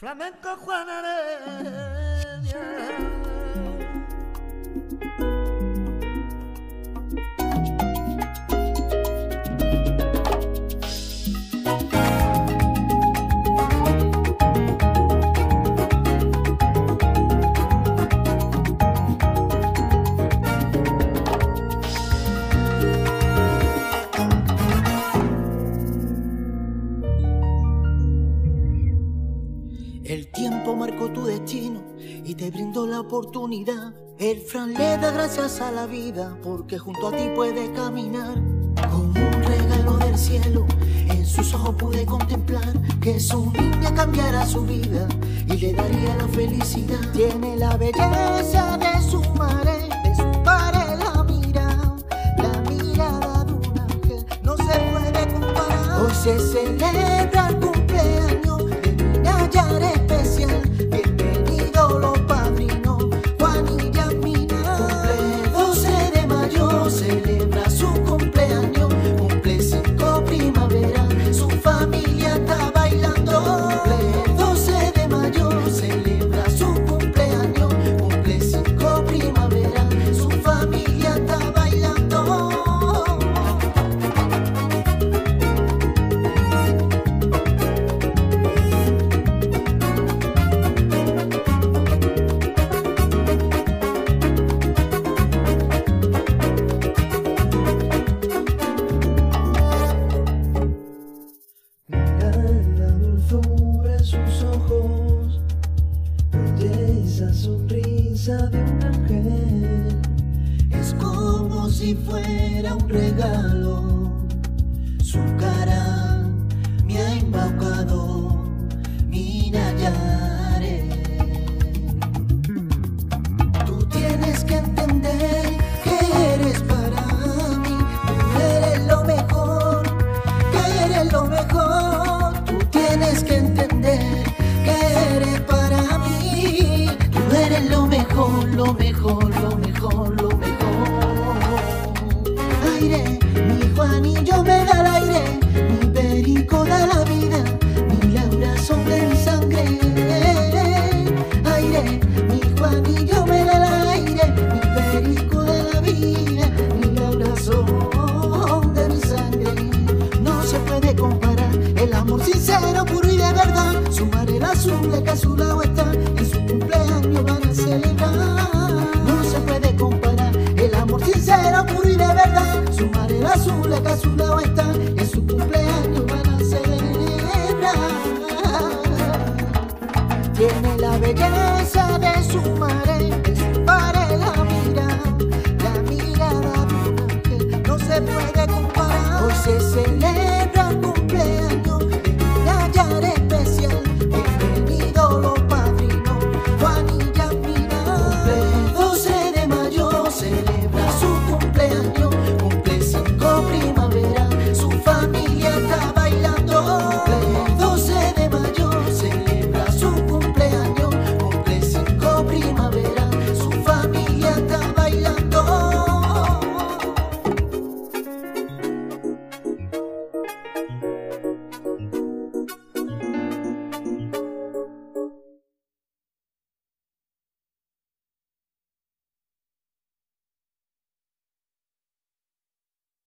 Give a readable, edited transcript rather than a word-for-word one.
Flamenco Juan Heredia. El tiempo marcó tu destino y te brindó la oportunidad. El Fran le da gracias a la vida porque junto a ti puede caminar. Como un regalo del cielo, en sus ojos pude contemplar que su niña cambiara su vida y le daría la felicidad. Tiene la belleza de su madre, de su padre la mirada de un ángel no se puede comparar. Hoy se celebra el cumpleaños de mi Nayara especial. Bienvenidos los padrinos Juan y Yasmina. Cumple 12 de mayo, celebra su cumpleaños. Cumple 5 primavera, su familia está bailando. Cumple 12 de mayo, celebra su cumpleaños. Cumple 5 primavera, su familia está bailando. Esa sonrisa de un ángel es como si fuera un regalo. Su cara me ha embaucado, mi Nayare. Tú tienes que entender que eres para mí. Tú eres lo mejor, que eres lo mejor. Tú tienes que entender que eres para mí. Tú eres lo mejor, lo mejor, lo mejor, lo mejor. Aire, mi Juanillo me da el aire, mi Perico da la vida, mi Laura son de mi sangre. Aire, mi Juanillo me da el aire, mi Perico da la vida, mi Laura son de mi sangre. No se puede comparar el amor sincero, puro y de verdad. Su madre el azul que a su lado está, en su cumpleaños van a celebrar. No se puede comparar el amor sincero, puro y de verdad. Su madre el azul que a su lado está, en su cumpleaños van a celebrar. Tiene la belleza de su